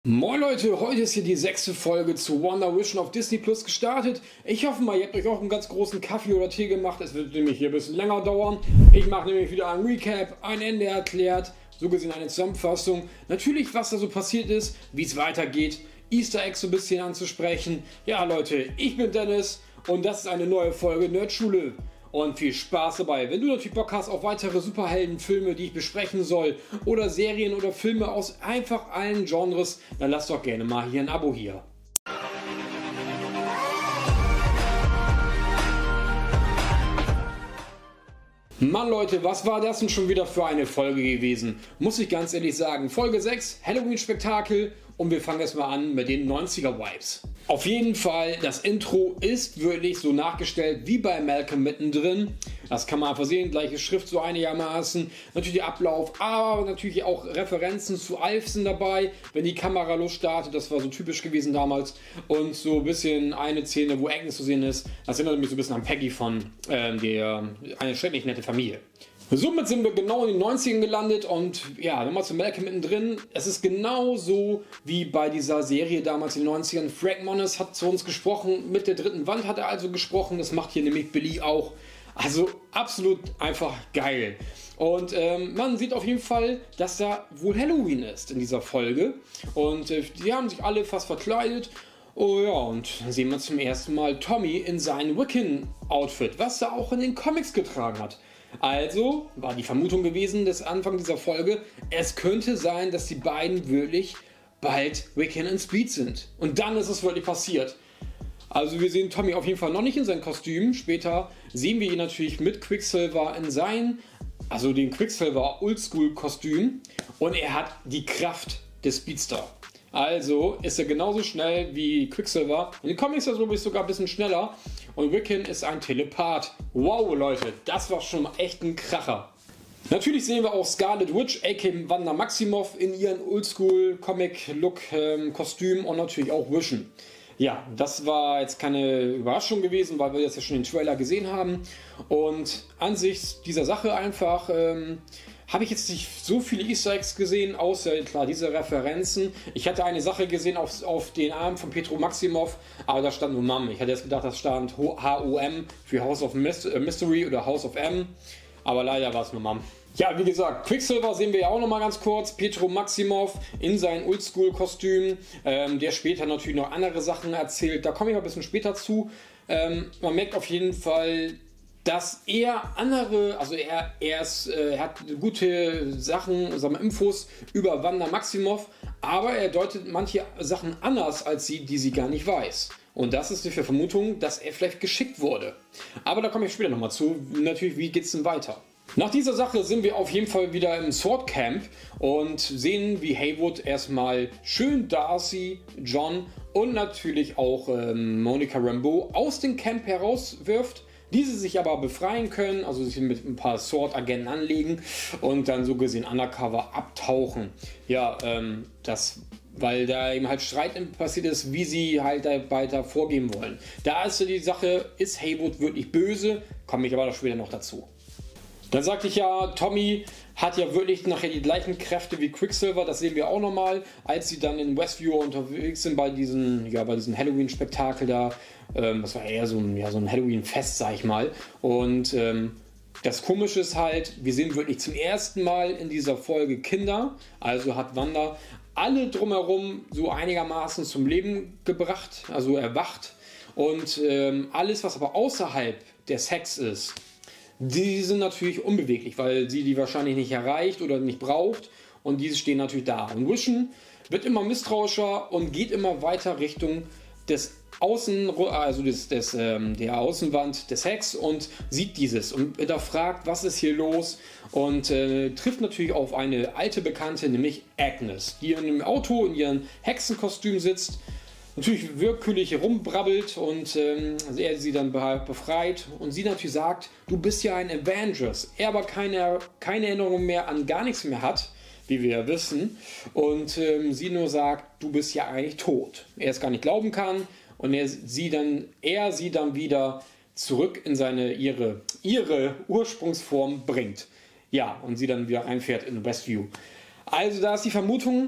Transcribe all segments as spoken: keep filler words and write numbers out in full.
Moin Leute, heute ist hier die sechste Folge zu WandaVision auf Disney Plus gestartet. Ich hoffe mal, ihr habt euch auch einen ganz großen Kaffee oder Tee gemacht. Es wird nämlich hier ein bisschen länger dauern. Ich mache nämlich wieder ein Recap, ein Ende erklärt, so gesehen eine Zusammenfassung. Natürlich, was da so passiert ist, wie es weitergeht, Easter Eggs so ein bisschen anzusprechen. Ja Leute, ich bin Dennis und das ist eine neue Folge Nerdschule. Und viel Spaß dabei. Wenn du natürlich Bock hast auf weitere Superheldenfilme, die ich besprechen soll, oder Serien oder Filme aus einfach allen Genres, dann lass doch gerne mal hier ein Abo hier. Mann Leute, was war das denn schon wieder für eine Folge gewesen? Muss ich ganz ehrlich sagen. Folge sechs, Halloween-Spektakel, und wir fangen erstmal an mit den neunziger-Vibes. Auf jeden Fall, das Intro ist wirklich so nachgestellt wie bei Malcolm mittendrin. Das kann man einfach sehen, gleiche Schrift so einigermaßen. Natürlich der Ablauf, aber natürlich auch Referenzen zu Alf sind dabei, wenn die Kamera losstartet. Das war so typisch gewesen damals. Und so ein bisschen eine Szene, wo Agnes zu sehen ist. Das erinnert mich so ein bisschen an Peggy von äh, der Eine schrecklich nette Familie. Somit sind wir genau in den neunzigern gelandet und ja, nochmal zu Malcolm mittendrin. Es ist genau so wie bei dieser Serie damals in den neunzigern. Frank Moniz hat zu uns gesprochen, mit der dritten Wand hat er also gesprochen, das macht hier nämlich Billy auch. Also absolut einfach geil. Und ähm, man sieht auf jeden Fall, dass da wohl Halloween ist in dieser Folge. Und äh, die haben sich alle fast verkleidet. Oh ja, und dann sehen wir zum ersten Mal Tommy in seinem Wiccan-Outfit, was er auch in den Comics getragen hat. Also war die Vermutung gewesen des Anfang dieser Folge, es könnte sein, dass die beiden wirklich bald Wiccan und Speed sind. Und dann ist es wirklich passiert. Also wir sehen Tommy auf jeden Fall noch nicht in seinem Kostüm. Später sehen wir ihn natürlich mit Quicksilver in sein, also den Quicksilver Oldschool Kostüm. Und er hat die Kraft des Speedster. Also ist er genauso schnell wie Quicksilver. In den Comics ist er glaube ich sogar ein bisschen schneller. Und Wiccan ist ein Telepath. Wow Leute, das war schon echt ein Kracher. Natürlich sehen wir auch Scarlet Witch, aka Wanda Maximoff, in ihren Oldschool Comic Look ähm, Kostüm und natürlich auch Vision. Ja, das war jetzt keine Überraschung gewesen, weil wir jetzt ja schon den Trailer gesehen haben. Und an sich dieser Sache einfach ähm, habe ich jetzt nicht so viele Easter Eggs gesehen, außer klar diese Referenzen. Ich hatte eine Sache gesehen auf, auf den Arm von Pietro Maximoff, aber da stand nur Mom. Ich hatte jetzt gedacht, das stand H O M für House of Mystery oder House of M, aber leider war es nur Mom. Ja, wie gesagt, Quicksilver sehen wir ja auch noch mal ganz kurz. Pietro Maximoff in seinem Oldschool-Kostüm, ähm, der später natürlich noch andere Sachen erzählt. Da komme ich mal ein bisschen später zu. Ähm, man merkt auf jeden Fall, dass er andere, also er, er, ist, äh, er hat gute Sachen, sagen wir, Infos über Wanda Maximoff, aber er deutet manche Sachen anders als sie, die sie gar nicht weiß. Und das ist die Vermutung, dass er vielleicht geschickt wurde. Aber da komme ich später nochmal zu. Natürlich, wie geht es denn weiter? Nach dieser Sache sind wir auf jeden Fall wieder im Sword Camp und sehen, wie Haywood erstmal schön Darcy, John und natürlich auch ähm, Monica Rambeau aus dem Camp herauswirft. Diese sich aber befreien können, also sich mit ein paar Sword-Agenten anlegen und dann so gesehen undercover abtauchen. Ja, ähm, das, weil da eben halt Streit passiert ist, wie sie halt weiter vorgehen wollen. Da ist so die Sache, ist Haywood wirklich böse? Komme ich aber da später noch dazu. Dann sagte ich ja, Tommy hat ja wirklich nachher die gleichen Kräfte wie Quicksilver, das sehen wir auch nochmal, als sie dann in Westview unterwegs sind bei diesem, ja, bei diesem Halloween-Spektakel da. Ähm, das war eher so ein, ja, so ein Halloween-Fest, sag ich mal. Und ähm, das Komische ist halt, wir sehen wirklich zum ersten Mal in dieser Folge Kinder, also hat Wanda alle drumherum so einigermaßen zum Leben gebracht, also erwacht. Und ähm, alles, was aber außerhalb der Sex ist, die sind natürlich unbeweglich, weil sie die wahrscheinlich nicht erreicht oder nicht braucht und diese stehen natürlich da. Und Vision wird immer misstrauischer und geht immer weiter Richtung des Außen, also des, des, ähm, der Außenwand des Hex und sieht dieses und hinterfragt, was ist hier los, und äh, trifft natürlich auf eine alte Bekannte, nämlich Agnes, die in einem Auto in ihrem Hexenkostüm sitzt. Natürlich willkürlich herumbrabbelt und ähm, er sie dann befreit und sie natürlich sagt, du bist ja ein Avengers. Er aber keine, keine Erinnerung mehr an gar nichts mehr hat, wie wir ja wissen, und ähm, sie nur sagt, du bist ja eigentlich tot. Er es gar nicht glauben kann und er sie dann, er sie dann wieder zurück in seine, ihre, ihre Ursprungsform bringt. Ja, und sie dann wieder einfährt in Westview. Also da ist die Vermutung,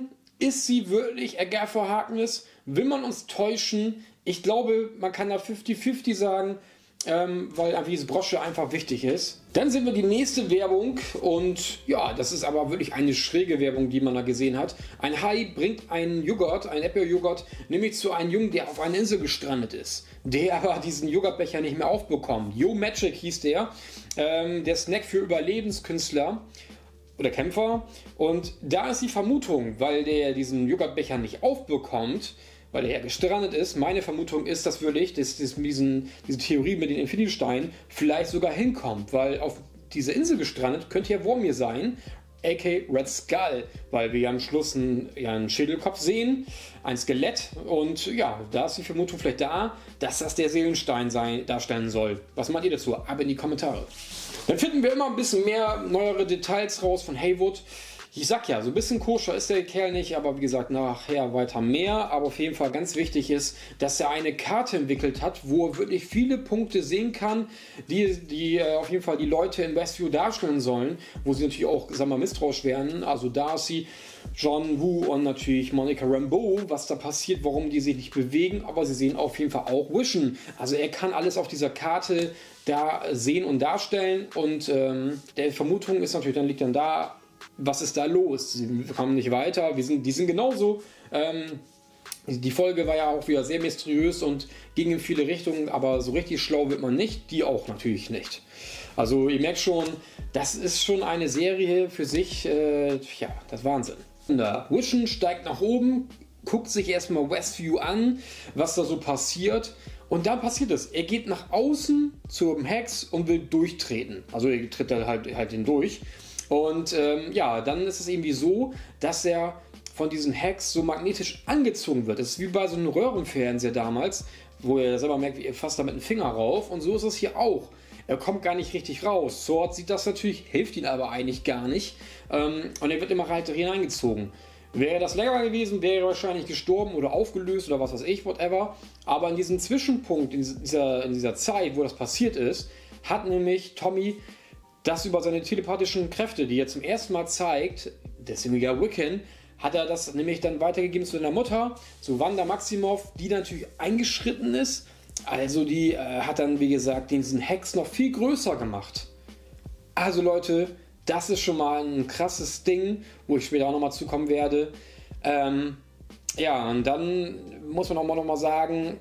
Ist sie wirklich Agatha Harkness? Will man uns täuschen? Ich glaube, man kann da fünfzig fünfzig sagen, ähm, weil einfach diese Brosche einfach wichtig ist. Dann sehen wir die nächste Werbung und ja, das ist aber wirklich eine schräge Werbung, die man da gesehen hat. Ein Hai bringt einen Joghurt, einen Apple-Joghurt, nämlich zu einem Jungen, der auf einer Insel gestrandet ist, der aber diesen Joghurtbecher nicht mehr aufbekommt. Yo Magic hieß der, ähm, der Snack für Überlebenskünstler oder Kämpfer. Und da ist die Vermutung, weil der diesen Joghurtbecher nicht aufbekommt, weil er gestrandet ist, meine Vermutung ist, dass wirklich dass, dass diesen, diese Theorie mit den Infinity-Steinen vielleicht sogar hinkommt, weil auf dieser Insel gestrandet könnte ja Wormir sein, aka Red Skull, weil wir ja am Schluss einen, ja, einen Schädelkopf sehen, ein Skelett und ja, da ist die Vermutung vielleicht da, dass das der Seelenstein sein, darstellen soll. Was meint ihr dazu? Ab in die Kommentare. Dann finden wir immer ein bisschen mehr neuere Details raus von Haywood. Ich sag ja, so ein bisschen koscher ist der Kerl nicht, aber wie gesagt, nachher weiter mehr. Aber auf jeden Fall ganz wichtig ist, dass er eine Karte entwickelt hat, wo er wirklich viele Punkte sehen kann, die, die äh, auf jeden Fall die Leute in Westview darstellen sollen, wo sie natürlich auch, sagen wir mal, misstrauisch werden. Also Darcy, John Woo und natürlich Monica Rambeau, was da passiert, warum die sich nicht bewegen, aber sie sehen auf jeden Fall auch Vision. Also er kann alles auf dieser Karte da sehen und darstellen und ähm, der Vermutung ist natürlich, dann liegt dann da, was ist da los? Sie kommen nicht weiter, wir sind, die sind genauso. Ähm, die Folge war ja auch wieder sehr mysteriös und ging in viele Richtungen, aber so richtig schlau wird man nicht, die auch natürlich nicht. Also ihr merkt schon, das ist schon eine Serie für sich, äh, ja, das ist Wahnsinn. Da Vision steigt nach oben, guckt sich erstmal Westview an, was da so passiert. Und dann passiert es. Er geht nach außen zum Hex und will durchtreten. Also er tritt da halt, halt hindurch. Und ähm, ja, dann ist es irgendwie so, dass er von diesen Hacks so magnetisch angezogen wird. Das ist wie bei so einem Röhrenfernseher damals, wo er selber merkt, wie er fasst da mit dem Finger rauf. Und so ist es hier auch. Er kommt gar nicht richtig raus. Sword sieht das natürlich, hilft ihm aber eigentlich gar nicht. Ähm, und er wird immer weiter hineingezogen. Wäre das länger gewesen, wäre er wahrscheinlich gestorben oder aufgelöst oder was weiß ich, whatever. Aber in diesem Zwischenpunkt, in dieser, in dieser Zeit, wo das passiert ist, hat nämlich Tommy das über seine telepathischen Kräfte, die er zum ersten Mal zeigt, deswegen ja Wiccan, hat er das nämlich dann weitergegeben zu seiner Mutter, zu Wanda Maximoff, die natürlich eingeschritten ist. Also die äh, hat dann, wie gesagt, diesen Hex noch viel größer gemacht. Also Leute, das ist schon mal ein krasses Ding, wo ich später auch nochmal zukommen werde. Ähm, ja, und dann muss man auch mal noch mal sagen,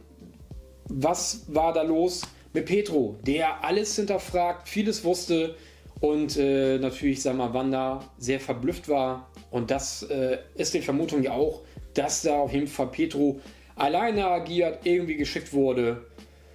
was war da los mit Pietro, der alles hinterfragt, vieles wusste und äh, natürlich, sagen wir mal, Wanda sehr verblüfft war. Und das äh, ist die Vermutung ja auch, dass da auf jeden Fall Pietro alleine agiert, irgendwie geschickt wurde.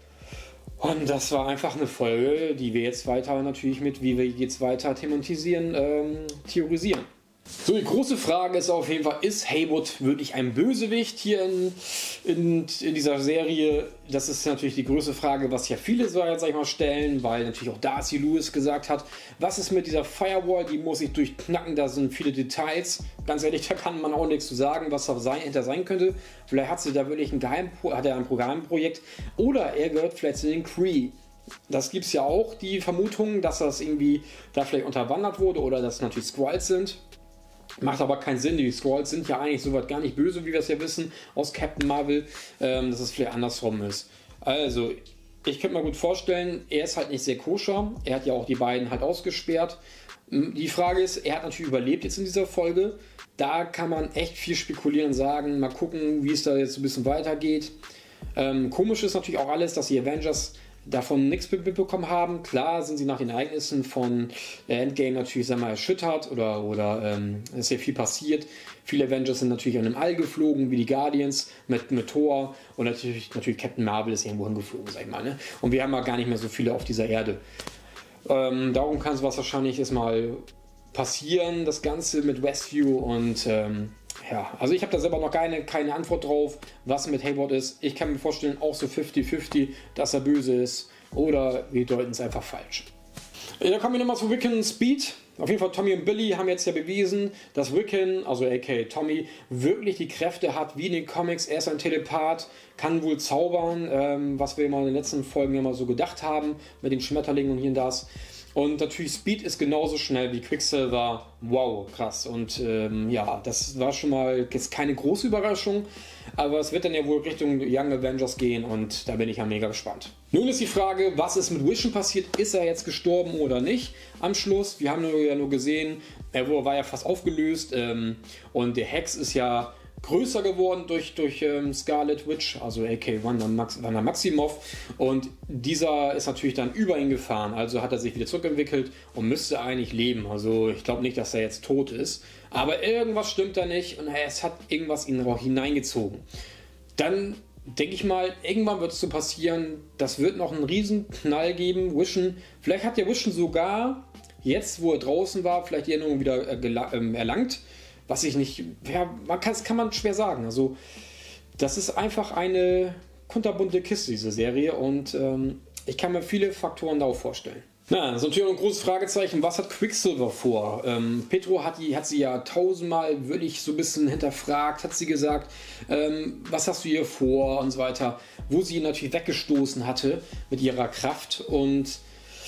Und das war einfach eine Folge, die wir jetzt weiter natürlich mit, wie wir jetzt weiter thematisieren, ähm, theorisieren. So, die große Frage ist auf jeden Fall, ist Haywood wirklich ein Bösewicht hier in, in, in dieser Serie? Das ist natürlich die größte Frage, was ja viele so jetzt, sag ich mal, stellen, weil natürlich auch Darcy Lewis gesagt hat, was ist mit dieser Firewall, die muss ich durchknacken, da sind viele Details. Ganz ehrlich, da kann man auch nichts zu sagen, was da sein, hinter sein könnte. Vielleicht hat sie da wirklich ein Geheim, hat er ein Programmprojekt oder er gehört vielleicht zu den Kree. Das gibt es ja auch, die Vermutung, dass das irgendwie da vielleicht unterwandert wurde oder dass es natürlich Skrulls sind. Macht aber keinen Sinn, die Skrulls sind ja eigentlich soweit gar nicht böse, wie wir es ja wissen, aus Captain Marvel, ähm, dass es vielleicht andersrum ist. Also, ich könnte mir gut vorstellen, er ist halt nicht sehr koscher, er hat ja auch die beiden halt ausgesperrt. Die Frage ist, er hat natürlich überlebt jetzt in dieser Folge, da kann man echt viel spekulieren und sagen, mal gucken, wie es da jetzt ein bisschen weitergeht. Ähm, komisch ist natürlich auch alles, dass die Avengers davon nichts mitbekommen haben. Klar sind sie nach den Ereignissen von Endgame natürlich, sagen wir mal, erschüttert oder, oder ähm, es ist ja viel passiert. Viele Avengers sind natürlich an einem All geflogen, wie die Guardians mit, mit Thor und natürlich, natürlich Captain Marvel ist irgendwo hingeflogen, sag ich mal. Ne? Und wir haben ja gar nicht mehr so viele auf dieser Erde. Ähm, darum kann es was wahrscheinlich erstmal passieren, das Ganze mit Westview und ähm, ja, also ich habe da selber noch keine, keine Antwort drauf, was mit Haywood ist. Ich kann mir vorstellen, auch so fünfzig fünfzig, dass er böse ist oder wir deuten es einfach falsch. Ja, dann kommen wir nochmal zu Wiccan Speed. Auf jeden Fall Tommy und Billy haben jetzt ja bewiesen, dass Wiccan, also aka Tommy, wirklich die Kräfte hat wie in den Comics. Er ist ein Telepath, kann wohl zaubern, ähm, was wir mal in den letzten Folgen ja mal so gedacht haben mit den Schmetterlingen und hier und das. Und natürlich Speed ist genauso schnell wie Quicksilver. Wow, krass. Und ähm, ja, das war schon mal jetzt keine große Überraschung. Aber es wird dann ja wohl Richtung Young Avengers gehen und da bin ich ja mega gespannt. Nun ist die Frage, was ist mit Vision passiert? Ist er jetzt gestorben oder nicht am Schluss? Wir haben nur, ja nur gesehen, er war ja fast aufgelöst ähm, und der Hex ist ja größer geworden durch, durch ähm, Scarlet Witch, also aka Wanda, Max, Wanda Maximoff, und dieser ist natürlich dann über ihn gefahren, also hat er sich wieder zurückentwickelt und müsste eigentlich leben. Also ich glaube nicht, dass er jetzt tot ist, aber irgendwas stimmt da nicht und es hat irgendwas in ihn auch hineingezogen. Dann denke ich mal, irgendwann wird es so passieren, das wird noch einen riesen Knall geben. Vision, vielleicht hat der Vision sogar jetzt, wo er draußen war, vielleicht die Erinnerung wieder äh, ähm, erlangt. Was ich nicht, ja, man kann, das kann man schwer sagen. Also, das ist einfach eine kunterbunte Kiste, diese Serie. Und ähm, ich kann mir viele Faktoren darauf vorstellen. Na, das ist natürlich auch ein großes Fragezeichen. Was hat Quicksilver vor? Ähm, Pietro hat, die, hat sie ja tausendmal wirklich so ein bisschen hinterfragt, hat sie gesagt, ähm, was hast du hier vor und so weiter. Wo sie ihn natürlich weggestoßen hatte mit ihrer Kraft. Und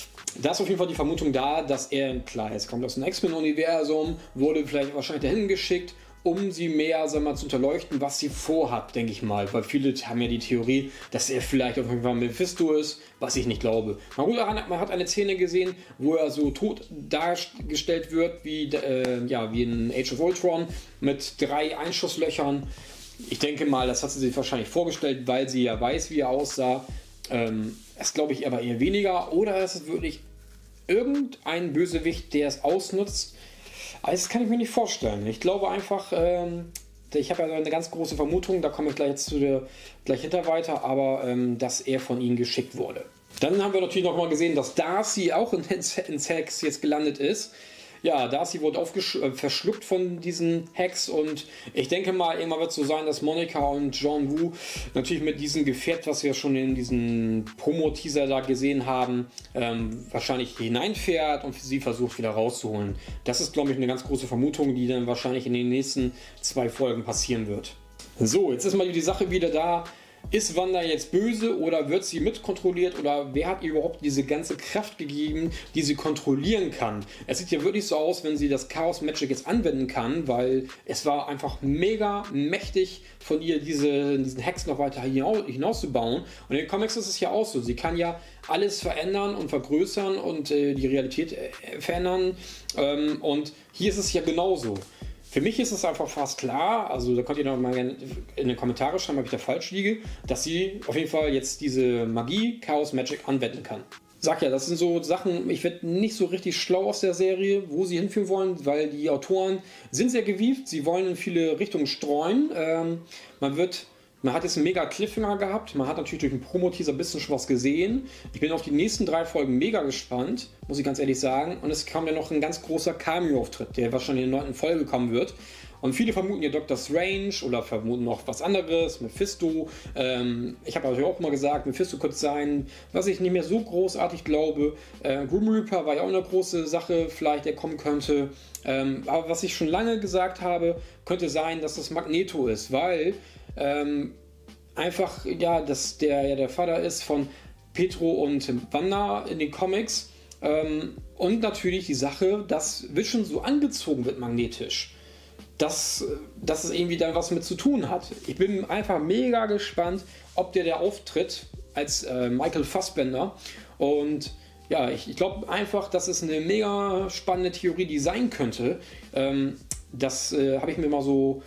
da ist auf jeden Fall die Vermutung da, dass er, klar, es kommt aus dem X-Men-Universum, wurde vielleicht wahrscheinlich dahin geschickt, um sie mehr, sagen wir mal, zu unterleuchten, was sie vorhat, denke ich mal. Weil viele haben ja die Theorie, dass er vielleicht auf jeden Fall Mephisto ist, was ich nicht glaube. Man hat eine Szene gesehen, wo er so tot dargestellt wird, wie, äh, ja, wie in Age of Ultron, mit drei Einschusslöchern. Ich denke mal, das hat sie sich wahrscheinlich vorgestellt, weil sie ja weiß, wie er aussah. Ähm, das glaube ich aber eher weniger. Oder ist es wirklich irgendein Bösewicht, der es ausnutzt? Also das kann ich mir nicht vorstellen. Ich glaube einfach, ähm, ich habe ja eine ganz große Vermutung, da komme ich gleich, jetzt zu der, gleich hinter weiter, aber ähm, dass er von ihnen geschickt wurde. Dann haben wir natürlich noch mal gesehen, dass Darcy auch in, in Hex jetzt gelandet ist. Ja, Darcy wurde äh, verschluckt von diesen Hacks und ich denke mal, irgendwann wird es so sein, dass Monica und John Woo natürlich mit diesem Gefährt, was wir schon in diesem Promo-Teaser da gesehen haben, ähm, wahrscheinlich hineinfährt und sie versucht wieder rauszuholen. Das ist, glaube ich, eine ganz große Vermutung, die dann wahrscheinlich in den nächsten zwei Folgen passieren wird. So, jetzt ist mal die Sache wieder da. Ist Wanda jetzt böse oder wird sie mitkontrolliert oder wer hat ihr überhaupt diese ganze Kraft gegeben, die sie kontrollieren kann? Es sieht ja wirklich so aus, wenn sie das Chaos Magic jetzt anwenden kann, weil es war einfach mega mächtig von ihr, diese, diesen Hex noch weiter hinauszubauen. Und in den Comics ist es ja auch so, sie kann ja alles verändern und vergrößern und äh, die Realität äh, verändern ähm, und hier ist es ja genauso. Für mich ist es einfach fast klar, also da könnt ihr noch mal in den Kommentaren schreiben, ob ich da falsch liege, dass sie auf jeden Fall jetzt diese Magie, Chaos Magic anwenden kann. Sag ja, das sind so Sachen, ich werde nicht so richtig schlau aus der Serie, wo sie hinführen wollen, weil die Autoren sind sehr gewieft, sie wollen in viele Richtungen streuen. Ähm, man wird... Man hat jetzt einen mega Cliffhanger gehabt, man hat natürlich durch den Promo-Teaser ein bisschen schon was gesehen. Ich bin auf die nächsten drei Folgen mega gespannt, muss ich ganz ehrlich sagen. Und es kam ja noch ein ganz großer Cameo-Auftritt, der wahrscheinlich in der neunten Folge kommen wird. Und viele vermuten ja Doctor Strange oder vermuten noch was anderes, Mephisto. Ähm, ich habe natürlich auch mal gesagt, Mephisto könnte sein, was ich nicht mehr so großartig glaube. Äh, Grim Reaper war ja auch eine große Sache, vielleicht der kommen könnte. Ähm, aber was ich schon lange gesagt habe, könnte sein, dass das Magneto ist, weil ähm, einfach, ja, dass der ja der Vater ist von Pietro und Wanda in den Comics. Ähm, und natürlich die Sache, dass Vision so angezogen wird magnetisch. Dass, dass es irgendwie dann was mit zu tun hat. Ich bin einfach mega gespannt, ob der der auftritt als äh, Michael Fassbender. Und ja, ich, ich glaube einfach, dass es eine mega spannende Theorie, die sein könnte. Ähm, das äh, habe ich mir mal so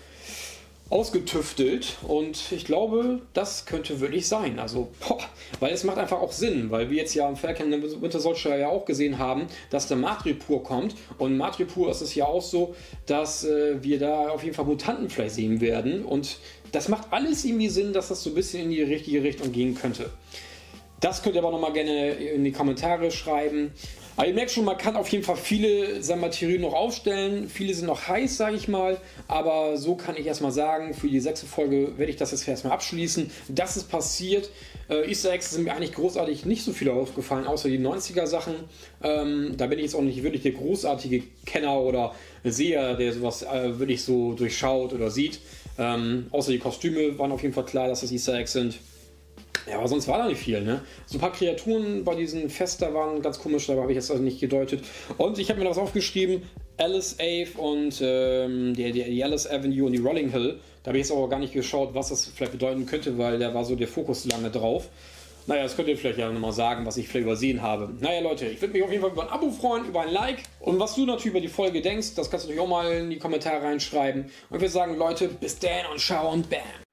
ausgetüftelt und ich glaube, das könnte wirklich sein. Also, boah, weil es macht einfach auch Sinn, weil wir jetzt ja im Falcon and the Winter Soldier ja auch gesehen haben, dass der Madripoor kommt und Madripoor ist es ja auch so, dass äh, wir da auf jeden Fall Mutanten vielleicht sehen werden und das macht alles irgendwie Sinn, dass das so ein bisschen in die richtige Richtung gehen könnte. Das könnt ihr aber nochmal gerne in die Kommentare schreiben. Aber ihr merkt schon, man kann auf jeden Fall viele sagen wir, Theorien noch aufstellen. Viele sind noch heiß, sage ich mal. Aber so kann ich erstmal sagen, für die sechste Folge werde ich das jetzt erstmal abschließen. Das ist passiert. Äh, Easter Eggs sind mir eigentlich großartig nicht so viele aufgefallen, außer die neunziger Sachen. Ähm, da bin ich jetzt auch nicht wirklich der großartige Kenner oder Seher, der sowas äh, wirklich so durchschaut oder sieht. Ähm, außer die Kostüme waren auf jeden Fall klar, dass das Easter Eggs sind. Ja, aber sonst war da nicht viel, ne? So ein paar Kreaturen bei diesen Fester waren ganz komisch, aber habe ich jetzt also nicht gedeutet. Und ich habe mir das aufgeschrieben, Alice Ave und ähm, die, die, die Alice Avenue und die Rolling Hill. Da habe ich jetzt aber gar nicht geschaut, was das vielleicht bedeuten könnte, weil da war so der Fokus lange drauf. Naja, das könnt ihr vielleicht ja nochmal sagen, was ich vielleicht übersehen habe. Naja, Leute, ich würde mich auf jeden Fall über ein Abo freuen, über ein Like. Und was du natürlich über die Folge denkst, das kannst du natürlich auch mal in die Kommentare reinschreiben. Und wir sagen, Leute, bis dann und ciao und bam.